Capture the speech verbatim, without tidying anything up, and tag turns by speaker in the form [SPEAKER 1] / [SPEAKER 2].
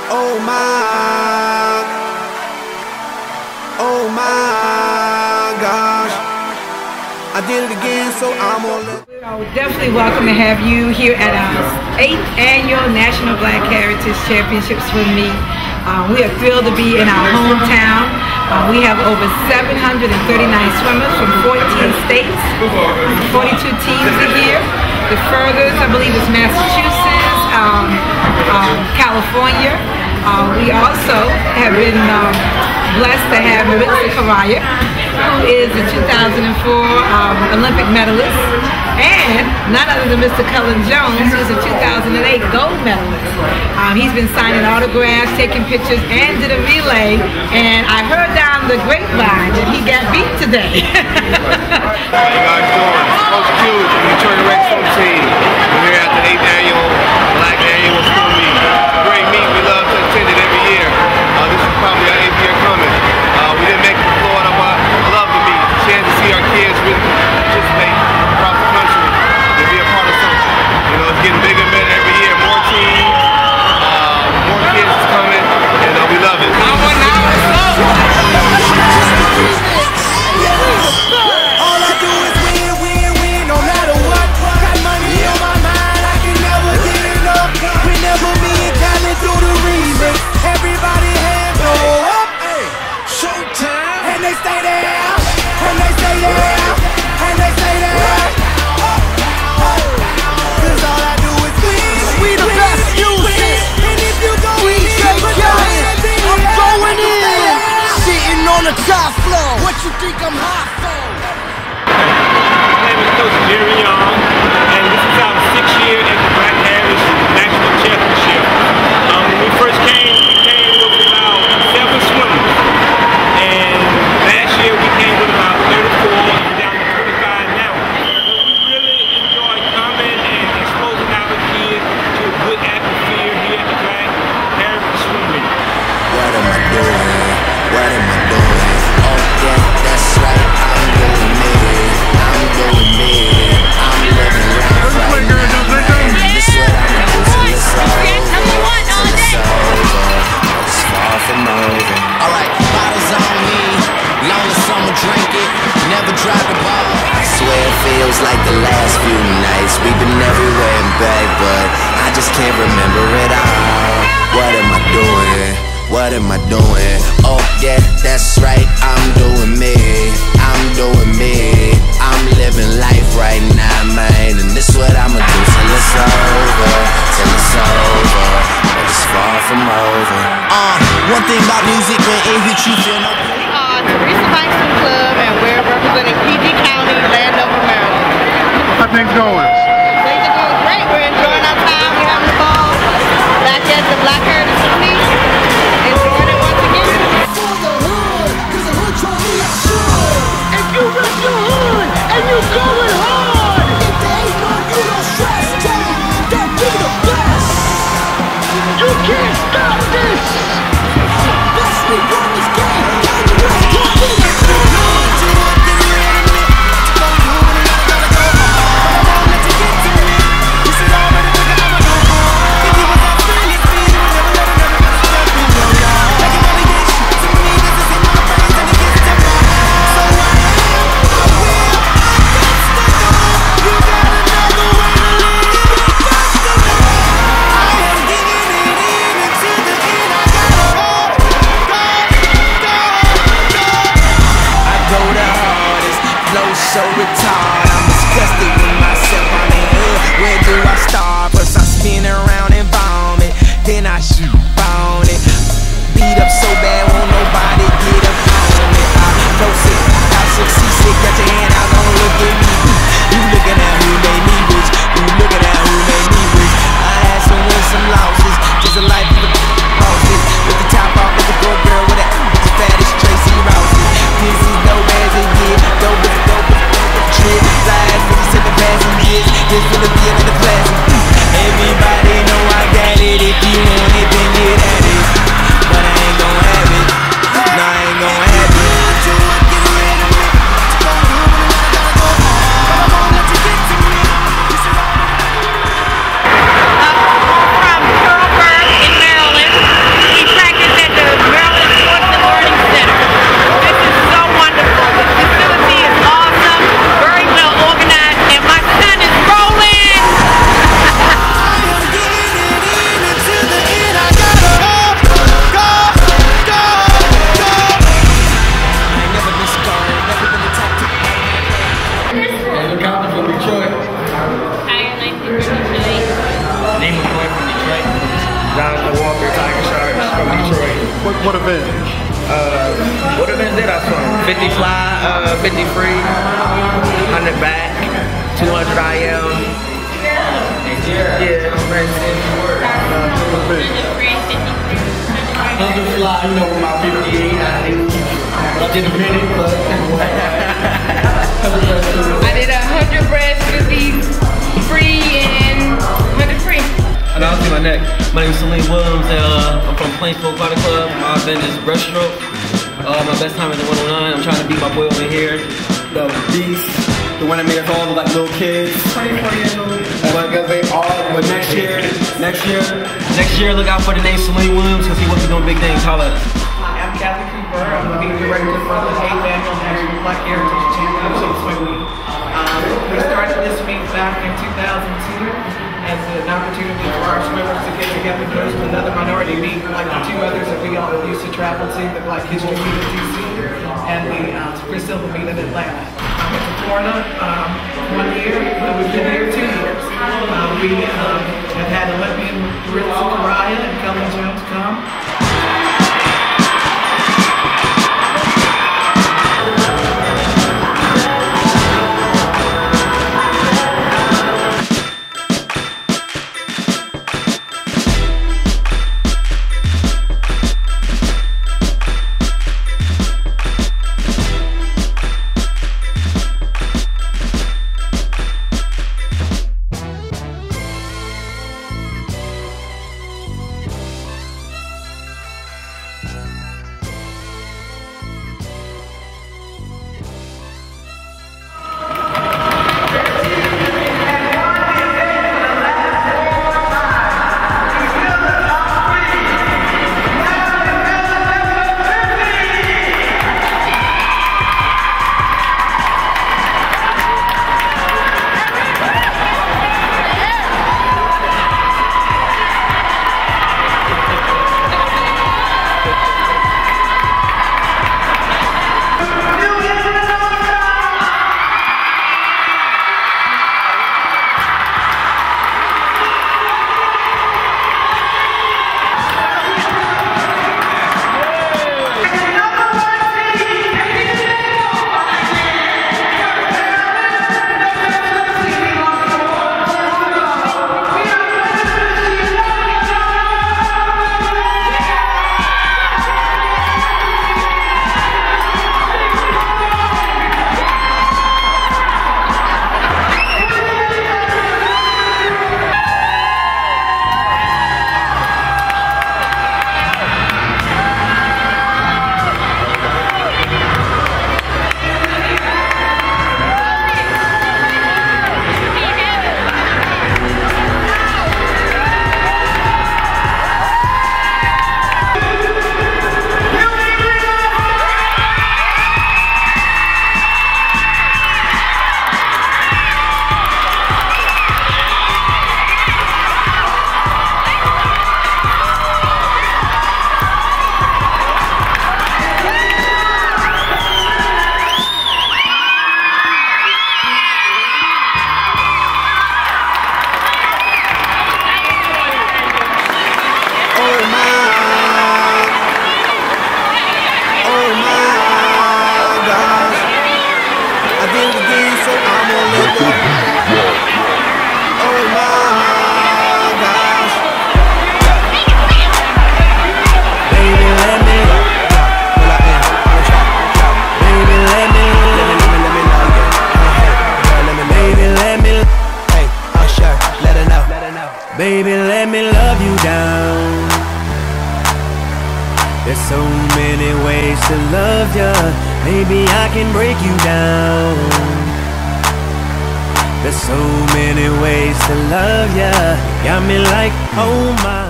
[SPEAKER 1] Oh my, oh my gosh, I did it again, so I'm on.
[SPEAKER 2] We're definitely welcome to have you here at our eighth annual National Black Heritage Championships for me. Um, we are thrilled to be in our hometown. Uh, we have over seven hundred thirty-nine swimmers from fourteen states, forty-two teams a year. The furthest, I believe, is Massachusetts, um, um, California. Uh, we also have been um, blessed to have Cary, who is the two thousand four um, Olympic medalist, and none other than Mister Cullen Jones, who's a two thousand eight gold medalist. Um, he's been signing autographs, taking pictures, and did a relay. And I heard down the grapevine that he got beat today.
[SPEAKER 3] How you guys doing? Coach Q from the Detroit Red Sox team. We're here at the eighth annual Black Annual School Meet. Great meet. We love to attend it every year. Uh, this is probably our eighth year coming. Uh, we didn't make it to Florida, but I love the meet. A chance to see our kids really participate across the country and be a part of something. You know, it's getting bigger and better every year. More teams, uh, more kids is coming, and uh, we love it.
[SPEAKER 1] All I do is win, win, win, no matter what. Got money on my mind, I can never get enough. Whenever me and Cali do the remix, everybody hands go up. Hey, showtime. And they stay there, and they stay there, and they stay there. Cause all I do is win. We the best music. And if you go in, I'm going in. Sitting on the top floor. What you think I'm hot for?
[SPEAKER 3] My name is Coach Cary, and this is our sixth year at the Black Heritage National Championship. Um, when we first came, we came with about seven swimmers, and last year we came with about thirty-four, and we're down to twenty-five now. But we really enjoy coming and exposing our kids to a good atmosphere here at the Black Heritage Swim Meet.
[SPEAKER 1] What am I doing? What am I doing? Oh yeah, that's right, I'm doing me. I'm doing me. I'm living life right now, man. This is what I'ma do till it's over. Till it's over. It's far from over. Alright, bottles on me. Long as someone drink it, never drop the ball. I swear it feels like the last few nights. We've been everywhere and back, but I just can't remember it all. What am I doing? What am I doing? Oh yeah, that's right, I'm doing me. I'm doing me. I'm living life right now, man. And this is what I'ma do till it's over. Till it's over. But it's far from over. Uh, one thing about music, when it hits you, feel no pain.
[SPEAKER 4] We are Teresa Bankston Club, and we're representing P G County, Landover, Maryland.
[SPEAKER 3] How things going?
[SPEAKER 4] Things are going great. We're enjoying our time. We're having a ball. Back at the Black Heritage Meet. Enjoying it once again.
[SPEAKER 1] For the hood, cause the hood told me I should.
[SPEAKER 4] If you rep your hood and you going hard,
[SPEAKER 1] If there ain't none, you don't stress. Tell me that we the best.
[SPEAKER 4] you can't stop this.
[SPEAKER 1] Best we run this game. Can you rest? Tell me that we the
[SPEAKER 5] so retarded, I'm disgusted with myself. I'm in hood, where do I start? First I spin around and vomit, then I shoot on it. Beat up so bad, won't nobody get up on it. I know sick, I succeed sick, got your hand out, don't look at me. You looking at who made me rich, you looking at who made me rich. I had some wins, some losses, just a life of the bosses. With the top off, with the broke girl, with the as fat as Tracy Rousey. This is dope as it get, dope as dope as trip. Flies, niggas in the passengers, this finna be another classic. Everybody know I got it, if you want it, then get
[SPEAKER 6] What, what event?
[SPEAKER 7] Uh, what event did I swim? fifty fly, uh, fifty free, one hundred back, two hundred I M. Yeah, racing.
[SPEAKER 6] What event?
[SPEAKER 8] one hundred fly, you know, with my fifty-eight, I did, I did a minute, but
[SPEAKER 2] I did a hundred breast, fifty free, and one hundred free.
[SPEAKER 9] And I'll see my neck. My name is Celine Williams, and uh, I'm from Plainsville Aquatic Club. My event is breaststroke. Uh, my best time is the one oh nine. I'm trying to beat my boy over here.
[SPEAKER 8] the beast, the one that made us all look like little kids. twenty-four years old. But they all, but next year, next year,
[SPEAKER 9] Next year, look out for the name Celine Williams, because he will be doing big things. Holla.
[SPEAKER 10] Hi, I'm Kathy Cooper. I'm the director for the eighth Annual National Black Heritage Championship Swim Meet. Um, we started this meet back in two thousand two as an opportunity for our swimmers to get together and go to another minority meet, like the two others that we all used to travel to, the Black History Meet in D C and the uh, Priscilla Meet in Atlanta. I went to Florida um, one year, and we've been here two years. Uh, we um, have had Olympian Cary and Kelly Jones come.
[SPEAKER 5] Baby, let me love you down. There's so many ways to love ya. Maybe I can break you down. There's so many ways to love ya. Got me like, oh my.